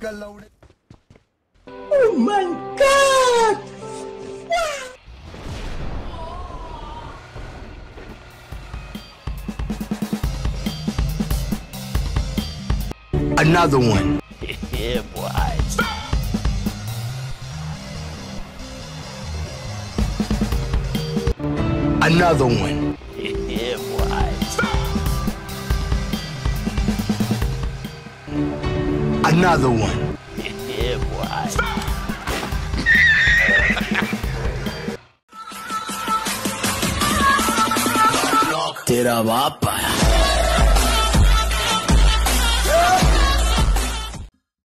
Oh my God! Another one. Yeah, boy. Another one. Yeah, boy. Another one. Yeah, boy. Tira bapa.